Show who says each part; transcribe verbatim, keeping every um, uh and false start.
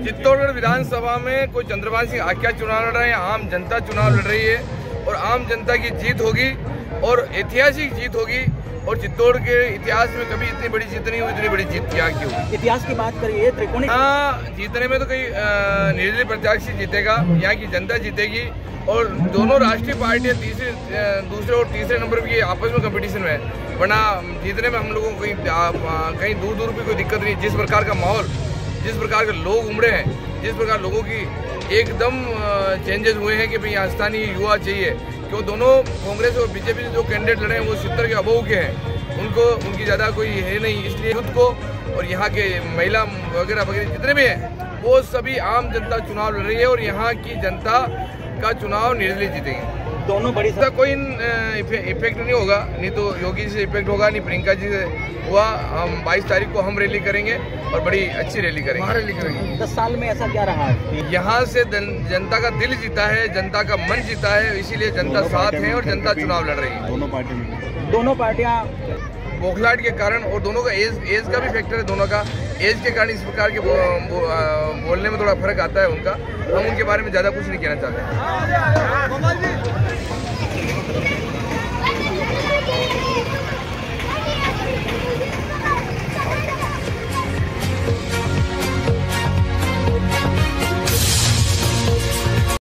Speaker 1: चित्तौड़गढ़ विधानसभा में कोई चंद्रभान सिंह आख्या चुनाव लड़ रहे हैं, आम जनता चुनाव लड़ रही है और आम जनता की जीत होगी और ऐतिहासिक जीत होगी। और चित्तौड़ के इतिहास में कभी इतनी बड़ी जीत नहीं हुई, इतनी बड़ी जीत यहाँ की होगी।
Speaker 2: इतिहास की बात करिए, त्रिकोणी
Speaker 1: हाँ, जीतने में तो कई निर्दलीय प्रत्याशी जीतेगा, यहाँ की जनता जीतेगी और दोनों राष्ट्रीय पार्टियां तीसरे दूसरे और तीसरे नंबर की आपस में कंपटीशन में है, वरना जीतने में हम लोगों को कहीं कहीं दूर दूर भी कोई दिक्कत नहीं। जिस प्रकार का माहौल, जिस प्रकार के लोग उमड़े हैं, जिस प्रकार लोगों की एकदम चेंजेस हुए हैं कि भाई यहाँ स्थानीय युवा चाहिए, क्यों दोनों कांग्रेस और बीजेपी से जो कैंडिडेट लड़े हैं वो सत्तर के अबव के हैं, उनको उनकी ज़्यादा कोई है नहीं। इसलिए खुद को और यहाँ के महिला वगैरह वगैरह जितने भी हैं वो सभी आम जनता चुनाव लड़ रही है और यहाँ की जनता का चुनाव निर्दलीय जीतेगी।
Speaker 2: दोनों बड़ी
Speaker 1: इसका कोई इफेक्ट नहीं होगा, नहीं तो योगी जी से इफेक्ट होगा, नहीं प्रियंका जी से हुआ। हम बाईस तारीख को हम रैली करेंगे और बड़ी अच्छी रैली करेंगे रैली करेंगे
Speaker 2: दस साल में ऐसा क्या रहा है?
Speaker 1: यहाँ से जनता का दिल जीता है, जनता का मन जीता है, इसीलिए जनता साथ है और जनता चुनाव लड़ रही है।
Speaker 2: दोनों पार्टी में दोनों पार्टियां
Speaker 1: बौखलाहट के कारण और दोनों का एज एज का भी फैक्टर है, दोनों का एज के कारण इस प्रकार के बो, बो, बोलने में थोड़ा फर्क आता है उनका। हम उनके बारे में ज़्यादा कुछ नहीं कहना चाहते।